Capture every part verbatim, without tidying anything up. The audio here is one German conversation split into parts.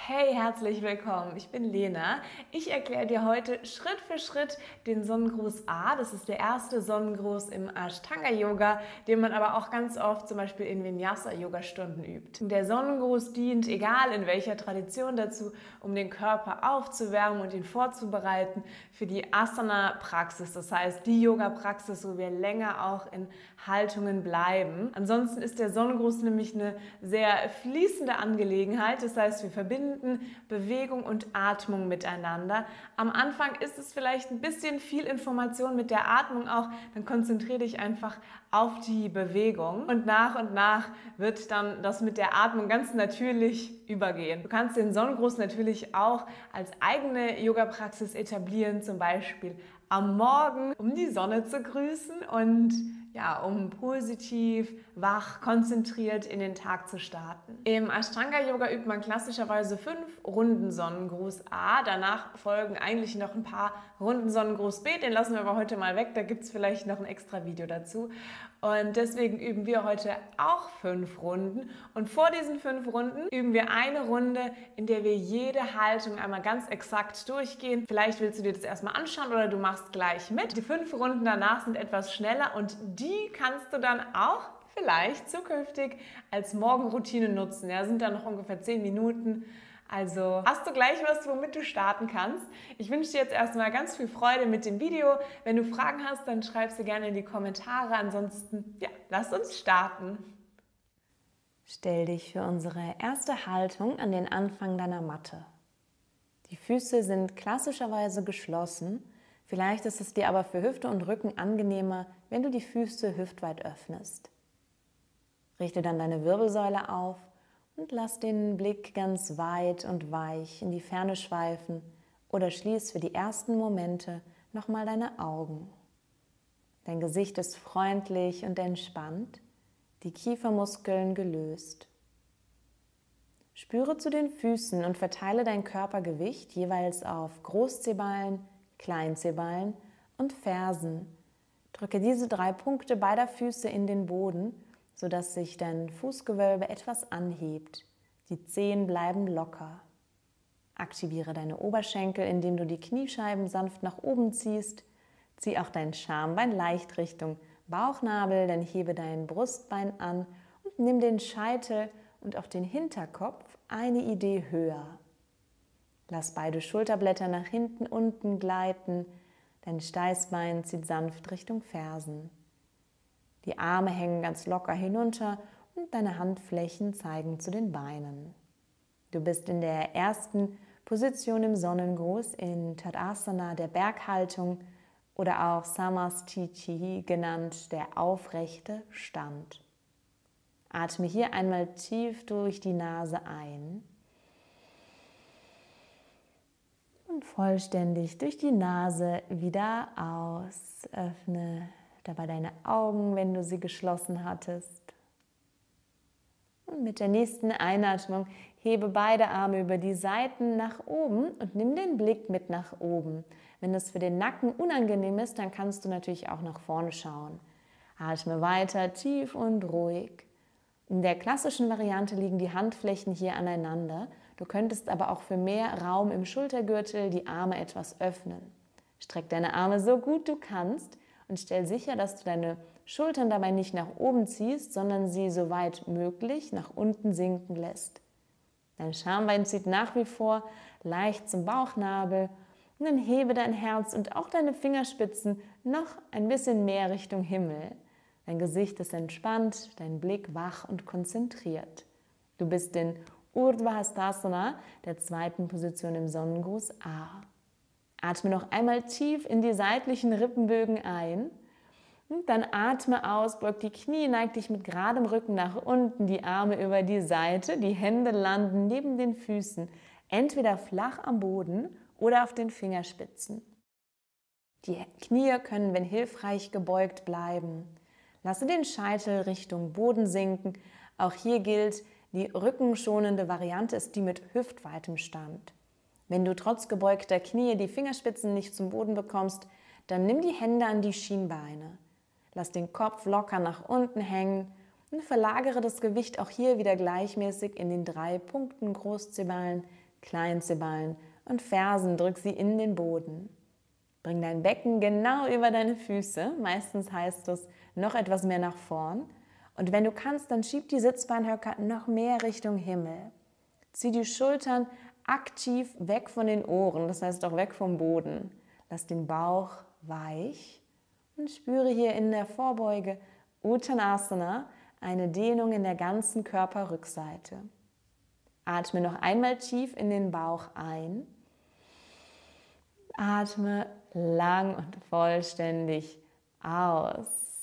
Hey, herzlich willkommen. Ich bin Lena. Ich erkläre dir heute Schritt für Schritt den Sonnengruß A. Das ist der erste Sonnengruß im Ashtanga Yoga, den man aber auch ganz oft zum Beispiel in Vinyasa Yoga Stunden übt. Der Sonnengruß dient, egal in welcher Tradition, dazu, um den Körper aufzuwärmen und ihn vorzubereiten für die Asana-Praxis. Das heißt, die Yoga-Praxis, wo wir länger auch in Haltungen bleiben. Ansonsten ist der Sonnengruß nämlich eine sehr fließende Angelegenheit. Das heißt, wir verbinden Bewegung und Atmung miteinander. Am Anfang ist es vielleicht ein bisschen viel Information mit der Atmung auch, dann konzentriere dich einfach auf die Bewegung und nach und nach wird dann das mit der Atmung ganz natürlich übergehen. Du kannst den Sonnengruß natürlich auch als eigene Yoga-Praxis etablieren, zum Beispiel am Morgen, um die Sonne zu grüßen und ja, um positiv, wach, konzentriert in den Tag zu starten. Im Ashtanga-Yoga übt man klassischerweise fünf Runden Sonnengruß A. Danach folgen eigentlich noch ein paar Runden Sonnengruß B. Den lassen wir aber heute mal weg. Da gibt es vielleicht noch ein extra Video dazu. Und deswegen üben wir heute auch fünf Runden. Und vor diesen fünf Runden üben wir eine Runde, in der wir jede Haltung einmal ganz exakt durchgehen. Vielleicht willst du dir das erstmal anschauen oder du machst gleich mit. Die fünf Runden danach sind etwas schneller und die kannst du dann auch vielleicht zukünftig als Morgenroutine nutzen. Ja, sind dann noch ungefähr zehn Minuten. Also hast du gleich was, womit du starten kannst. Ich wünsche dir jetzt erstmal ganz viel Freude mit dem Video. Wenn du Fragen hast, dann schreib sie gerne in die Kommentare. Ansonsten, ja, lass uns starten. Stell dich für unsere erste Haltung an den Anfang deiner Matte. Die Füße sind klassischerweise geschlossen. Vielleicht ist es dir aber für Hüfte und Rücken angenehmer, wenn du die Füße hüftweit öffnest. Richte dann deine Wirbelsäule auf und lass den Blick ganz weit und weich in die Ferne schweifen oder schließ für die ersten Momente nochmal deine Augen. Dein Gesicht ist freundlich und entspannt, die Kiefermuskeln gelöst. Spüre zu den Füßen und verteile dein Körpergewicht jeweils auf Großzehballen, Kleinzehballen und Fersen. Drücke diese drei Punkte beider Füße in den Boden, sodass sich dein Fußgewölbe etwas anhebt. Die Zehen bleiben locker. Aktiviere deine Oberschenkel, indem du die Kniescheiben sanft nach oben ziehst. Zieh auch dein Schambein leicht Richtung Bauchnabel, dann hebe dein Brustbein an und nimm den Scheitel und auch den Hinterkopf eine Idee höher. Lass beide Schulterblätter nach hinten unten gleiten. Dein Steißbein zieht sanft Richtung Fersen. Die Arme hängen ganz locker hinunter und deine Handflächen zeigen zu den Beinen. Du bist in der ersten Position im Sonnengruß in Tadasana, der Berghaltung oder auch Samastiti genannt, der aufrechte Stand. Atme hier einmal tief durch die Nase ein und vollständig durch die Nase wieder aus. Öffne dabei deine Augen, wenn du sie geschlossen hattest. Und mit der nächsten Einatmung hebe beide Arme über die Seiten nach oben und nimm den Blick mit nach oben. Wenn das für den Nacken unangenehm ist, dann kannst du natürlich auch nach vorne schauen. Atme weiter tief und ruhig. In der klassischen Variante liegen die Handflächen hier aneinander. Du könntest aber auch für mehr Raum im Schultergürtel die Arme etwas öffnen. Streck deine Arme so gut du kannst und stell sicher, dass du deine Schultern dabei nicht nach oben ziehst, sondern sie so weit möglich nach unten sinken lässt. Dein Schambein zieht nach wie vor leicht zum Bauchnabel und dann hebe dein Herz und auch deine Fingerspitzen noch ein bisschen mehr Richtung Himmel. Dein Gesicht ist entspannt, dein Blick wach und konzentriert. Du bist in Urdhva Hastasana, der zweiten Position im Sonnengruß A. Atme noch einmal tief in die seitlichen Rippenbögen ein und dann atme aus, beug die Knie, neig dich mit geradem Rücken nach unten, die Arme über die Seite, die Hände landen neben den Füßen, entweder flach am Boden oder auf den Fingerspitzen. Die Knie können, wenn hilfreich, gebeugt bleiben. Lasse den Scheitel Richtung Boden sinken. Auch hier gilt, die rückenschonende Variante ist die mit hüftweitem Stand. Wenn du trotz gebeugter Knie die Fingerspitzen nicht zum Boden bekommst, dann nimm die Hände an die Schienbeine. Lass den Kopf locker nach unten hängen und verlagere das Gewicht auch hier wieder gleichmäßig in den drei Punkten Großzehballen, Kleinste Ballen und Fersen, drück sie in den Boden. Bring dein Becken genau über deine Füße, meistens heißt es noch etwas mehr nach vorn. Und wenn du kannst, dann schieb die Sitzbeinhöcker noch mehr Richtung Himmel. Zieh die Schultern aktiv weg von den Ohren, das heißt auch weg vom Boden. Lass den Bauch weich und spüre hier in der Vorbeuge Uttanasana eine Dehnung in der ganzen Körperrückseite. Atme noch einmal tief in den Bauch ein. Atme lang und vollständig aus.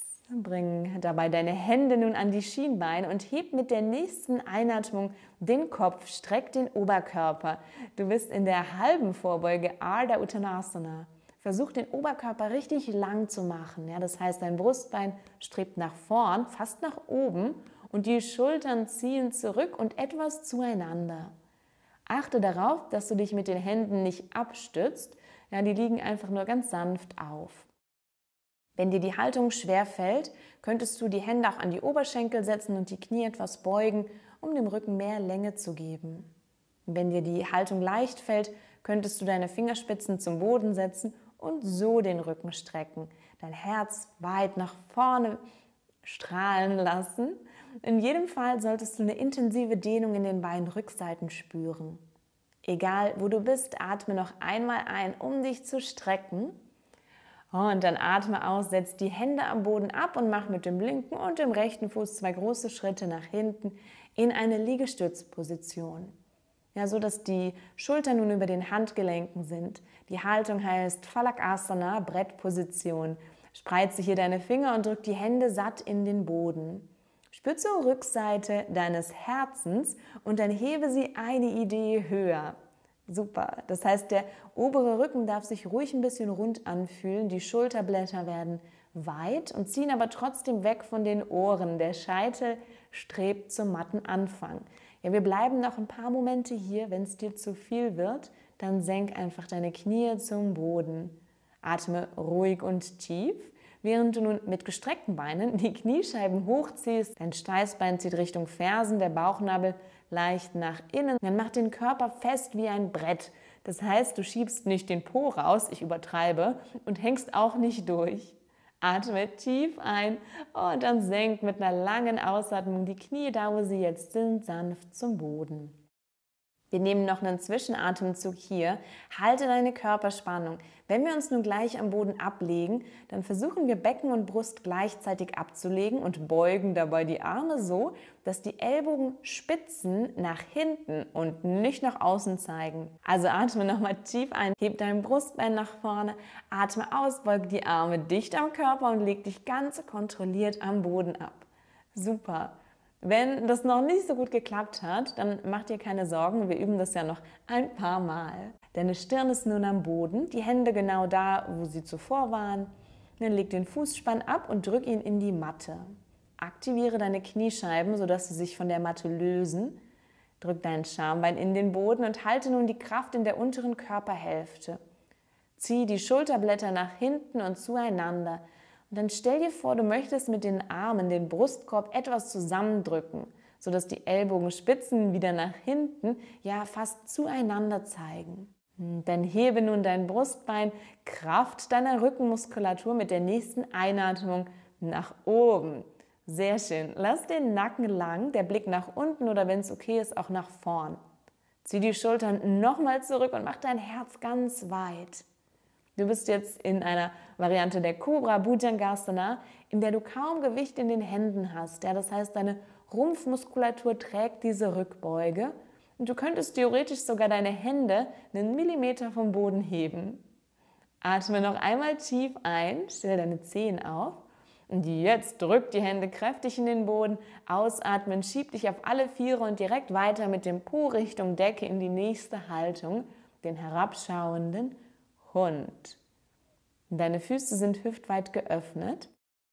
Bring dabei deine Hände nun an die Schienbeine und heb mit der nächsten Einatmung den Kopf, streck den Oberkörper. Du bist in der halben Vorbeuge Ardha Uttanasana. Versuch den Oberkörper richtig lang zu machen. Ja, das heißt, dein Brustbein strebt nach vorn, fast nach oben und die Schultern ziehen zurück und etwas zueinander. Achte darauf, dass du dich mit den Händen nicht abstützt. Ja, die liegen einfach nur ganz sanft auf. Wenn dir die Haltung schwer fällt, könntest du die Hände auch an die Oberschenkel setzen und die Knie etwas beugen, um dem Rücken mehr Länge zu geben. Wenn dir die Haltung leicht fällt, könntest du deine Fingerspitzen zum Boden setzen und so den Rücken strecken. Dein Herz weit nach vorne strahlen lassen. In jedem Fall solltest du eine intensive Dehnung in den Beinrückseiten spüren. Egal, wo du bist, atme noch einmal ein, um dich zu strecken. Und dann atme aus, setz die Hände am Boden ab und mach mit dem linken und dem rechten Fuß zwei große Schritte nach hinten in eine Liegestützposition. Ja, so dass die Schultern nun über den Handgelenken sind. Die Haltung heißt Phalakasana, Brettposition. Spreize hier deine Finger und drück die Hände satt in den Boden. Spür zur Rückseite deines Herzens und dann hebe sie eine Idee höher. Super. Das heißt, der obere Rücken darf sich ruhig ein bisschen rund anfühlen. Die Schulterblätter werden weit und ziehen aber trotzdem weg von den Ohren. Der Scheitel strebt zum matten Anfang. Ja, wir bleiben noch ein paar Momente hier. Wenn es dir zu viel wird, dann senk einfach deine Knie zum Boden. Atme ruhig und tief, während du nun mit gestreckten Beinen die Kniescheiben hochziehst. Dein Steißbein zieht Richtung Fersen, der Bauchnabel leicht nach innen. Dann mach den Körper fest wie ein Brett. Das heißt, du schiebst nicht den Po raus, ich übertreibe, und hängst auch nicht durch. Atme tief ein und dann senk mit einer langen Ausatmung die Knie, da wo sie jetzt sind, sanft zum Boden. Wir nehmen noch einen Zwischenatemzug hier. Halte deine Körperspannung. Wenn wir uns nun gleich am Boden ablegen, dann versuchen wir Becken und Brust gleichzeitig abzulegen und beugen dabei die Arme so, dass die Ellbogenspitzen nach hinten und nicht nach außen zeigen. Also atme nochmal tief ein, heb dein Brustbein nach vorne, atme aus, beuge die Arme dicht am Körper und leg dich ganz kontrolliert am Boden ab. Super! Wenn das noch nicht so gut geklappt hat, dann mach dir keine Sorgen, wir üben das ja noch ein paar Mal. Deine Stirn ist nun am Boden, die Hände genau da, wo sie zuvor waren. Dann leg den Fußspann ab und drück ihn in die Matte. Aktiviere deine Kniescheiben, sodass sie sich von der Matte lösen. Drück dein Schambein in den Boden und halte nun die Kraft in der unteren Körperhälfte. Zieh die Schulterblätter nach hinten und zueinander. Und dann stell dir vor, du möchtest mit den Armen den Brustkorb etwas zusammendrücken, sodass die Ellbogenspitzen wieder nach hinten, ja fast zueinander zeigen. Dann hebe nun dein Brustbein, Kraft deiner Rückenmuskulatur mit der nächsten Einatmung nach oben. Sehr schön. Lass den Nacken lang, der Blick nach unten oder wenn es okay ist, auch nach vorn. Zieh die Schultern nochmal zurück und mach dein Herz ganz weit. Du bist jetzt in einer Variante der Cobra Bhujangasana, in der du kaum Gewicht in den Händen hast. Ja, das heißt, deine Rumpfmuskulatur trägt diese Rückbeuge und du könntest theoretisch sogar deine Hände einen Millimeter vom Boden heben. Atme noch einmal tief ein, stell deine Zehen auf und jetzt drück die Hände kräftig in den Boden, ausatmen, schieb dich auf alle Viere und direkt weiter mit dem Po Richtung Decke in die nächste Haltung, den herabschauenden Hund. Deine Füße sind hüftweit geöffnet.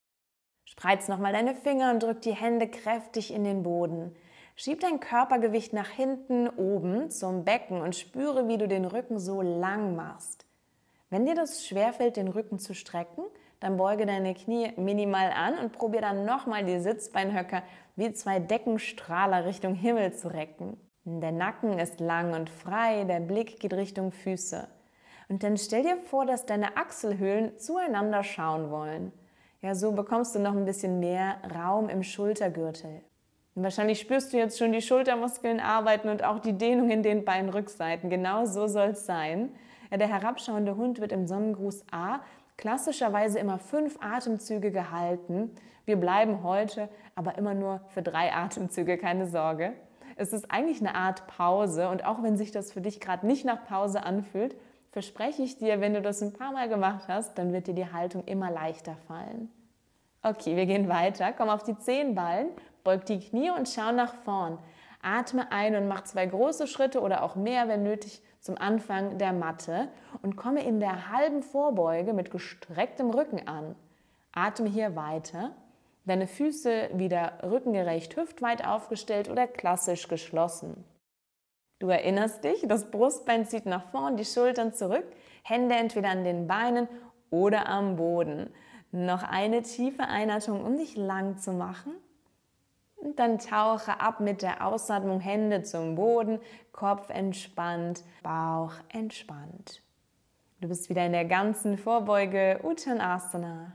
Spreiz nochmal deine Finger und drück die Hände kräftig in den Boden. Schieb dein Körpergewicht nach hinten oben zum Becken und spüre, wie du den Rücken so lang machst. Wenn dir das schwerfällt, den Rücken zu strecken, dann beuge deine Knie minimal an und probiere dann nochmal die Sitzbeinhöcker wie zwei Deckenstrahler Richtung Himmel zu recken. Der Nacken ist lang und frei, der Blick geht Richtung Füße. Und dann stell dir vor, dass deine Achselhöhlen zueinander schauen wollen. Ja, so bekommst du noch ein bisschen mehr Raum im Schultergürtel. Und wahrscheinlich spürst du jetzt schon die Schultermuskeln arbeiten und auch die Dehnung in den Beinrückseiten. Genau so soll es sein. Ja, der herabschauende Hund wird im Sonnengruß A klassischerweise immer fünf Atemzüge gehalten. Wir bleiben heute aber immer nur für drei Atemzüge, keine Sorge. Es ist eigentlich eine Art Pause und auch wenn sich das für dich gerade nicht nach Pause anfühlt, verspreche ich dir, wenn du das ein paar Mal gemacht hast, dann wird dir die Haltung immer leichter fallen. Okay, wir gehen weiter. Komm auf die Zehenballen, beug die Knie und schau nach vorn. Atme ein und mach zwei große Schritte oder auch mehr, wenn nötig, zum Anfang der Matte und komme in der halben Vorbeuge mit gestrecktem Rücken an. Atme hier weiter. Deine Füße wieder rückengerecht hüftweit aufgestellt oder klassisch geschlossen. Du erinnerst dich, das Brustbein zieht nach vorn, die Schultern zurück, Hände entweder an den Beinen oder am Boden. Noch eine tiefe Einatmung, um dich lang zu machen. Und dann tauche ab mit der Ausatmung, Hände zum Boden, Kopf entspannt, Bauch entspannt. Du bist wieder in der ganzen Vorbeuge Uttanasana.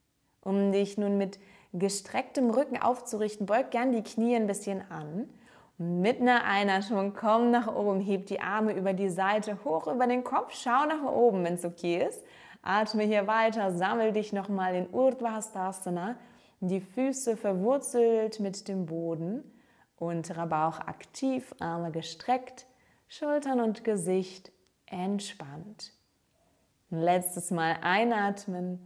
Um dich nun mit gestrecktem Rücken aufzurichten, beug gern die Knie ein bisschen an. Mit einer Einatmung komm nach oben, heb die Arme über die Seite, hoch über den Kopf, schau nach oben, wenn es okay ist. Atme hier weiter, sammel dich nochmal in Urdhva Hastasana, die Füße verwurzelt mit dem Boden, unterer Bauch aktiv, Arme gestreckt, Schultern und Gesicht entspannt. Letztes Mal einatmen.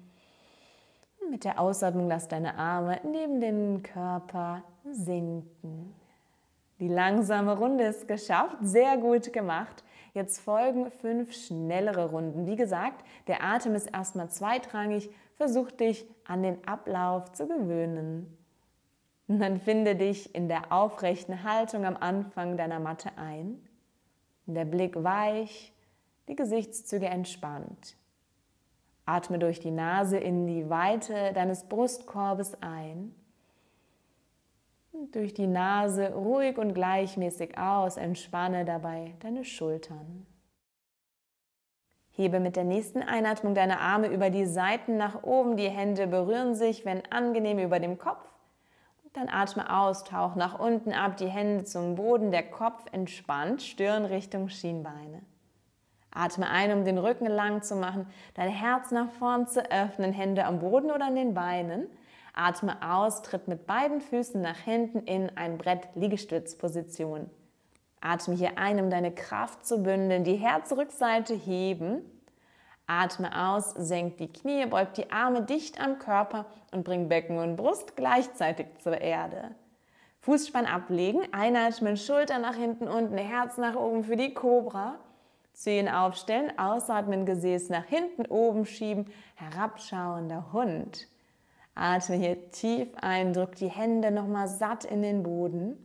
Mit der Ausatmung lass deine Arme neben den Körper sinken. Die langsame Runde ist geschafft, sehr gut gemacht. Jetzt folgen fünf schnellere Runden. Wie gesagt, der Atem ist erstmal zweitrangig. Versuch dich an den Ablauf zu gewöhnen. Und dann finde dich in der aufrechten Haltung am Anfang deiner Matte ein. Der Blick weich, die Gesichtszüge entspannt. Atme durch die Nase in die Weite deines Brustkorbes ein. Und durch die Nase ruhig und gleichmäßig aus, entspanne dabei deine Schultern. Hebe mit der nächsten Einatmung deine Arme über die Seiten nach oben, die Hände berühren sich, wenn angenehm, über dem Kopf. Und dann atme aus, tauch nach unten ab, die Hände zum Boden, der Kopf entspannt, Stirn Richtung Schienbeine. Atme ein, um den Rücken lang zu machen, dein Herz nach vorn zu öffnen, Hände am Boden oder an den Beinen. Atme aus, tritt mit beiden Füßen nach hinten in ein Brett-Liegestützposition. Atme hier ein, um deine Kraft zu bündeln, die Herzrückseite heben. Atme aus, senk die Knie, beug die Arme dicht am Körper und bring Becken und Brust gleichzeitig zur Erde. Fußspann ablegen, einatmen, Schulter nach hinten unten, Herz nach oben für die Kobra. Zehen aufstellen, ausatmen, Gesäß nach hinten, oben schieben, herabschauender Hund. Atme hier tief ein, drück die Hände nochmal satt in den Boden.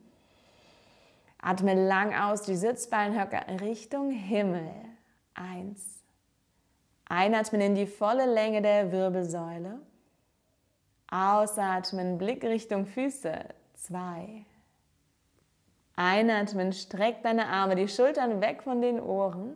Atme lang aus, die Sitzbeinhöcker Richtung Himmel. Eins. Einatmen in die volle Länge der Wirbelsäule. Ausatmen, Blick Richtung Füße. Zwei. Einatmen, streck deine Arme, die Schultern weg von den Ohren.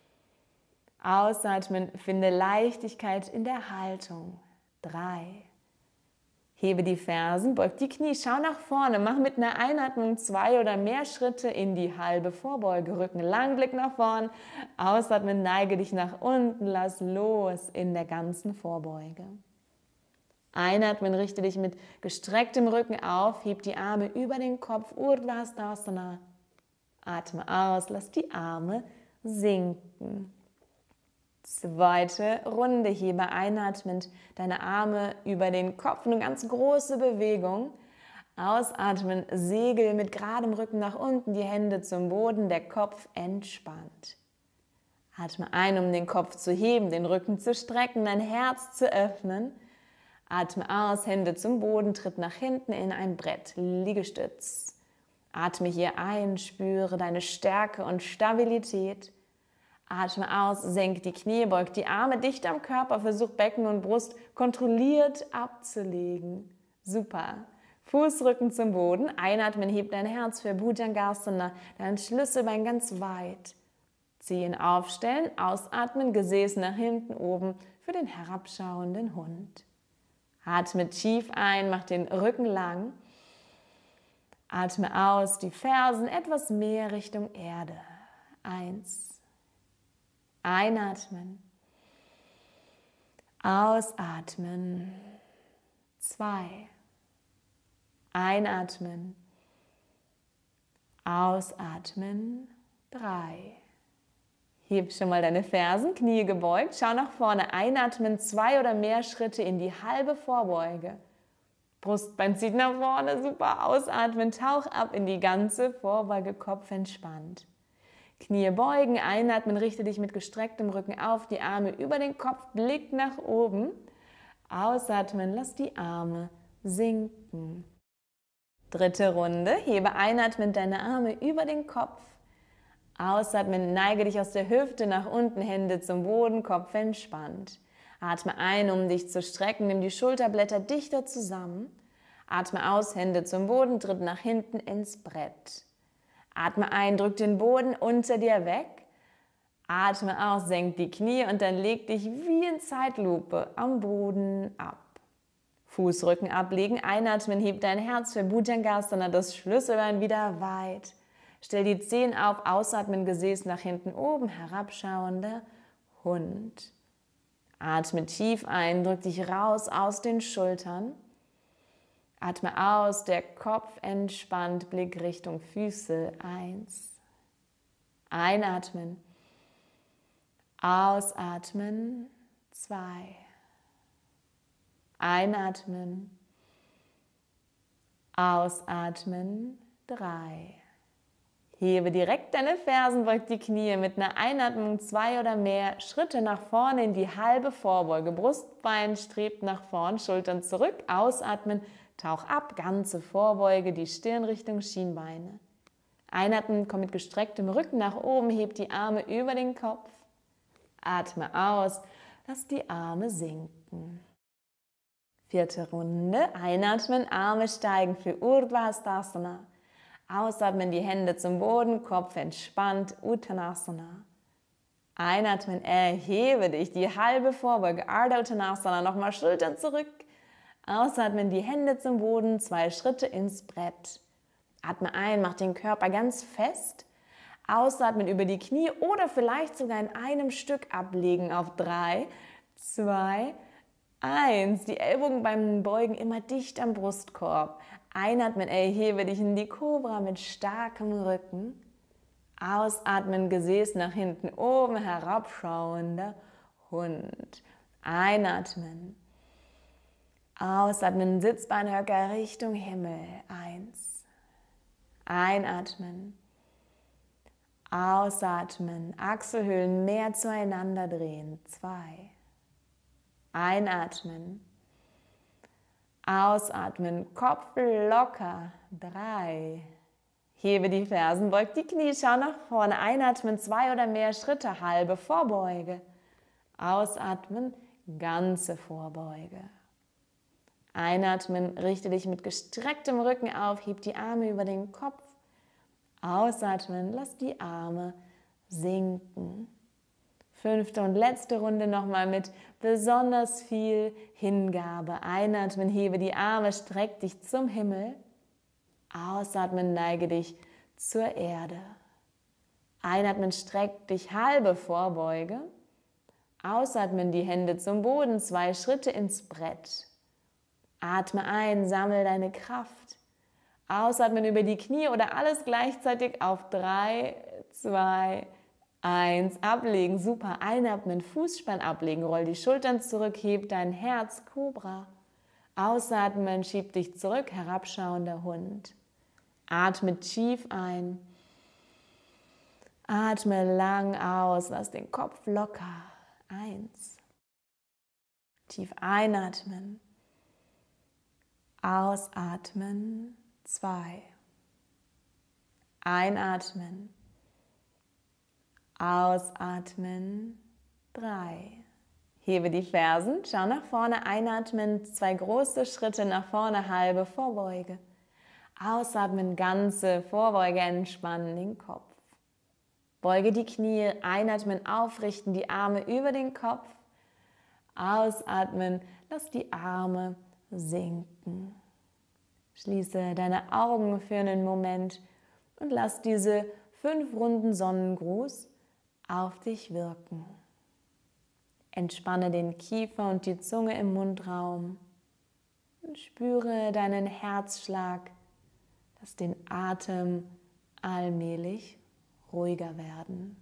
Ausatmen, finde Leichtigkeit in der Haltung. Drei. Hebe die Fersen, beug die Knie, schau nach vorne, mach mit einer Einatmung zwei oder mehr Schritte in die halbe Vorbeuge. Rücken lang, Blick nach vorn. Ausatmen, neige dich nach unten, lass los in der ganzen Vorbeuge. Einatmen, richte dich mit gestrecktem Rücken auf, heb die Arme über den Kopf, Urdhva Hastasana. Atme aus, lass die Arme sinken. Zweite Runde, hebe einatmend deine Arme über den Kopf, eine ganz große Bewegung. Ausatmen, Segel mit geradem Rücken nach unten, die Hände zum Boden, der Kopf entspannt. Atme ein, um den Kopf zu heben, den Rücken zu strecken, dein Herz zu öffnen. Atme aus, Hände zum Boden, tritt nach hinten in ein Brett, Liegestütz. Atme hier ein, spüre deine Stärke und Stabilität. Atme aus, senk die Knie, beug die Arme dicht am Körper, versuch Becken und Brust kontrolliert abzulegen. Super. Fußrücken zum Boden. Einatmen, heb dein Herz für Bhujangasana, dein Schlüsselbein ganz weit. Zehen aufstellen, ausatmen, Gesäß nach hinten oben für den herabschauenden Hund. Atme tief ein, mach den Rücken lang. Atme aus, die Fersen etwas mehr Richtung Erde. Eins. Einatmen. Ausatmen. Zwei. Einatmen. Ausatmen. Drei. Heb schon mal deine Fersen, Knie gebeugt, schau nach vorne, einatmen, zwei oder mehr Schritte in die halbe Vorbeuge. Brustbein zieht nach vorne, super, ausatmen, tauch ab in die ganze Vorbeuge, Kopf entspannt. Knie beugen, einatmen, richte dich mit gestrecktem Rücken auf, die Arme über den Kopf, Blick nach oben. Ausatmen, lass die Arme sinken. Dritte Runde, hebe einatmen deine Arme über den Kopf. Ausatmen, neige dich aus der Hüfte nach unten, Hände zum Boden, Kopf entspannt. Atme ein, um dich zu strecken, nimm die Schulterblätter dichter zusammen. Atme aus, Hände zum Boden, tritt nach hinten ins Brett. Atme ein, drück den Boden unter dir weg. Atme aus, senk die Knie und dann leg dich wie in Zeitlupe am Boden ab. Fußrücken ablegen, einatmen, heb dein Herz für Bhujangasana, das Schlüsselbein wieder weit. Stell die Zehen auf, ausatmen, Gesäß nach hinten oben, herabschauender Hund. Atme tief ein, drück dich raus aus den Schultern. Atme aus, der Kopf entspannt, Blick Richtung Füße. Eins. Einatmen. Ausatmen. Zwei. Einatmen. Ausatmen. Drei. Hebe direkt deine Fersen, beug die Knie mit einer Einatmung zwei oder mehr Schritte nach vorne in die halbe Vorbeuge. Brustbein strebt nach vorn, Schultern zurück, ausatmen, tauch ab, ganze Vorbeuge, die Stirn Richtung Schienbeine. Einatmen, komm mit gestrecktem Rücken nach oben, heb die Arme über den Kopf. Atme aus, lass die Arme sinken. Vierte Runde, einatmen, Arme steigen für Urdhva Hastasana. Ausatmen, die Hände zum Boden, Kopf entspannt, Uttanasana. Einatmen, erhebe dich, die halbe Vorbeuge, Ardha Uttanasana, nochmal Schultern zurück. Ausatmen, die Hände zum Boden, zwei Schritte ins Brett. Atme ein, mach den Körper ganz fest. Ausatmen über die Knie oder vielleicht sogar in einem Stück ablegen auf drei, zwei, eins. Die Ellbogen beim Beugen immer dicht am Brustkorb. Einatmen, erhebe dich in die Kobra mit starkem Rücken. Ausatmen, Gesäß nach hinten oben, herabschauender Hund. Einatmen. Ausatmen, Sitzbeinhöcker Richtung Himmel. Eins. Einatmen. Ausatmen, Achselhöhlen mehr zueinander drehen. Zwei. Einatmen. Ausatmen, Kopf locker. Drei. Hebe die Fersen, beug die Knie, schau nach vorne. Einatmen, zwei oder mehr Schritte, halbe Vorbeuge. Ausatmen, ganze Vorbeuge. Einatmen, richte dich mit gestrecktem Rücken auf, heb die Arme über den Kopf. Ausatmen, lass die Arme sinken. Fünfte und letzte Runde nochmal mit besonders viel Hingabe. Einatmen, hebe die Arme, streck dich zum Himmel. Ausatmen, neige dich zur Erde. Einatmen, streck dich halbe Vorbeuge. Ausatmen, die Hände zum Boden, zwei Schritte ins Brett. Atme ein, sammle deine Kraft. Ausatmen über die Knie oder alles gleichzeitig auf drei, zwei, eins. Ablegen, super. Einatmen, Fußspann ablegen, roll die Schultern zurück, heb dein Herz, Kobra. Ausatmen, schieb dich zurück, herabschauender Hund. Atme tief ein. Atme lang aus, lass den Kopf locker. Eins. Tief einatmen. Ausatmen. Zwei. Einatmen. Ausatmen. Drei. Hebe die Fersen, schau nach vorne, einatmen, zwei große Schritte nach vorne, halbe Vorbeuge. Ausatmen, ganze Vorbeuge, entspannen den Kopf. Beuge die Knie, einatmen, aufrichten, die Arme über den Kopf. Ausatmen, lass die Arme sinken. Schließe deine Augen für einen Moment und lass diese fünf Runden Sonnengruß auf dich wirken. Entspanne den Kiefer und die Zunge im Mundraum und spüre deinen Herzschlag, lass den Atem allmählich ruhiger werden.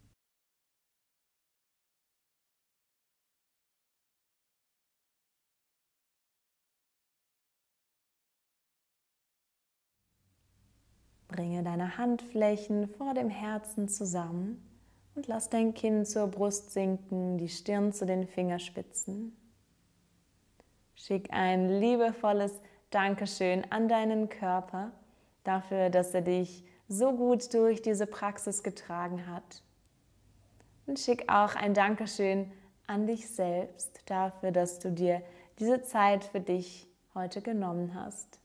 Bringe deine Handflächen vor dem Herzen zusammen und lass dein Kinn zur Brust sinken, die Stirn zu den Fingerspitzen. Schick ein liebevolles Dankeschön an deinen Körper dafür, dass er dich so gut durch diese Praxis getragen hat. Und schick auch ein Dankeschön an dich selbst dafür, dass du dir diese Zeit für dich heute genommen hast.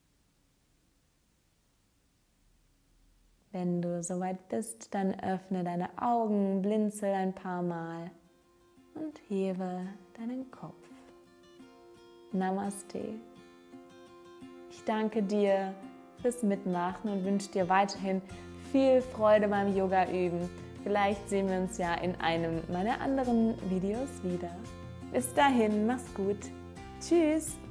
Wenn du soweit bist, dann öffne deine Augen, blinzel ein paar Mal und hebe deinen Kopf. Namaste. Ich danke dir fürs Mitmachen und wünsche dir weiterhin viel Freude beim Yoga üben. Vielleicht sehen wir uns ja in einem meiner anderen Videos wieder. Bis dahin, mach's gut. Tschüss.